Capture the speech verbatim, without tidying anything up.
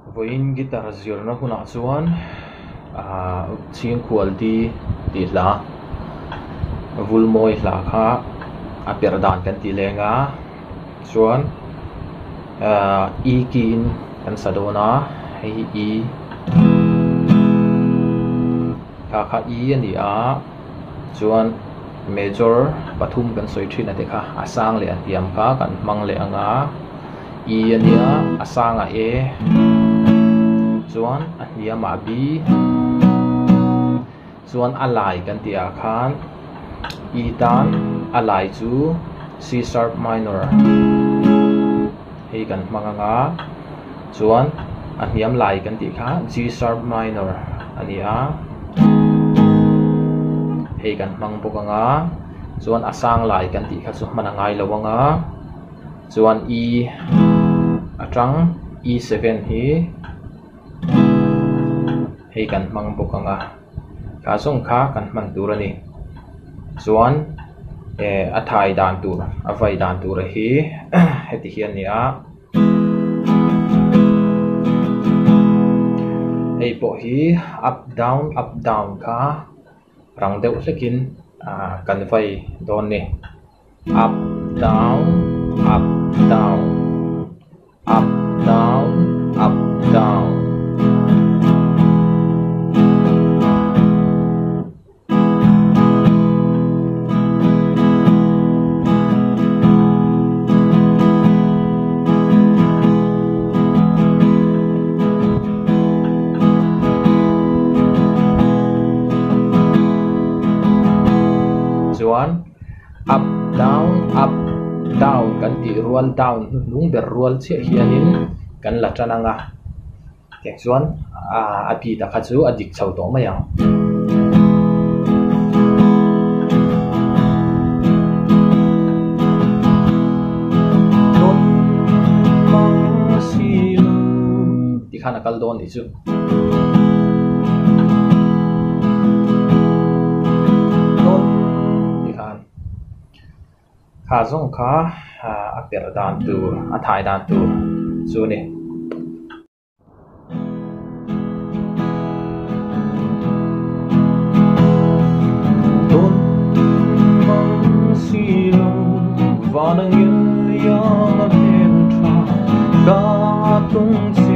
voin guitar zirna huna chuan a ching quality ti la vulmoi la kha a perdan kan ti lenga chuan e kin kan sadona hei e kha kha e ani a chuan major pathum kan soi thina te kha asang le atiam kha kan mang le anga e ania asanga e chuan a hnia ma b chuan alai kan ti a khan e tan alai chu C sharp minor hei kan hmanga chuan a hniam lai kan ti kha G sharp minor ania hei kan hmang bokanga chuan asang lai kan ti kha chu manangai lawanga chuan e atang E seven hi hei kan hmang bokanga ka song kha kan hman tur ani chuan e a thai dan tur a vai dan tur hi heti hian nia hei po hi up down up down kha rang deuh hlekin a kan vai don ni up down up down up down up down chuan up down up down kan ti rual down lung ber rual che hianin kan la tananga tek chuan a api ta kha chu adik chho to mayang ti khana kal don ni chu kha zong kha a per dan tu a thai dan tu chu ni ton mang si lo vanang ya ya la pen tra ka tung